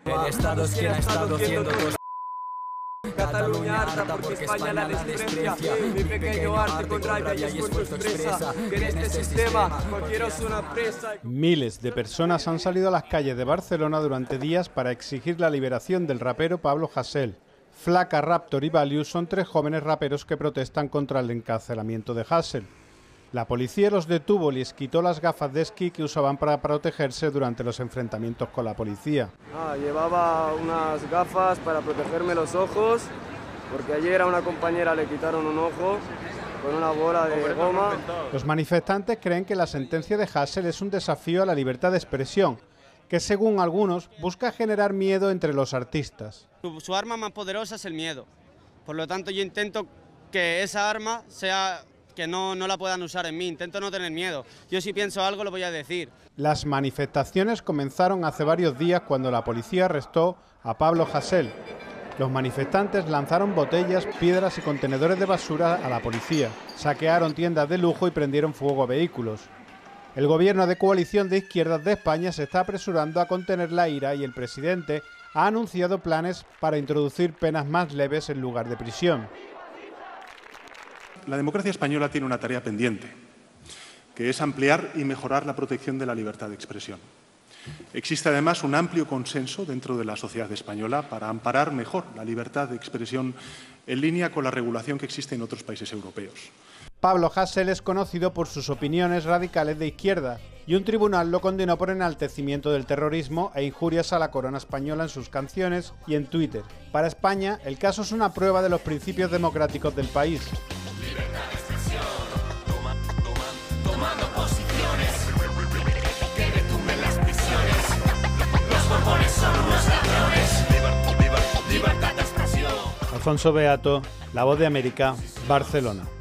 El Estado es quien ha estado haciendo todo. Cataluña harta porque España la desprecia. Mi pequeño arte con rabia y esfuerzo expresa que en este sistema cualquiera es una presa. Miles de personas han salido a las calles de Barcelona durante días para exigir la liberación del rapero Pablo Hasél. Flaca, Raptor y Valius son tres jóvenes raperos que protestan contra el encarcelamiento de Hasél. La policía los detuvo y les quitó las gafas de esquí que usaban para protegerse durante los enfrentamientos con la policía. Llevaba unas gafas para protegerme los ojos, porque ayer a una compañera le quitaron un ojo con una bola de goma. Los manifestantes creen que la sentencia de Hasél es un desafío a la libertad de expresión, que según algunos busca generar miedo entre los artistas. Su arma más poderosa es el miedo, por lo tanto yo intento que esa arma sea... que no la puedan usar en mí, intento no tener miedo. Yo si pienso algo lo voy a decir. Las manifestaciones comenzaron hace varios días cuando la policía arrestó a Pablo Hasél. Los manifestantes lanzaron botellas, piedras y contenedores de basura a la policía, saquearon tiendas de lujo y prendieron fuego a vehículos. El gobierno de coalición de izquierdas de España se está apresurando a contener la ira y el presidente ha anunciado planes para introducir penas más leves en lugar de prisión. La democracia española tiene una tarea pendiente, que es ampliar y mejorar la protección de la libertad de expresión. Existe además un amplio consenso dentro de la sociedad española para amparar mejor la libertad de expresión en línea con la regulación que existe en otros países europeos. Pablo Hasél es conocido por sus opiniones radicales de izquierda y un tribunal lo condenó por enaltecimiento del terrorismo e injurias a la corona española en sus canciones y en Twitter. Para España, el caso es una prueba de los principios democráticos del país. Libertad de expresión, tomando posiciones, que retumben las prisiones, los bombones son unos ladrones, libertad de expresión. Alfonso Beato, La Voz de América, Barcelona.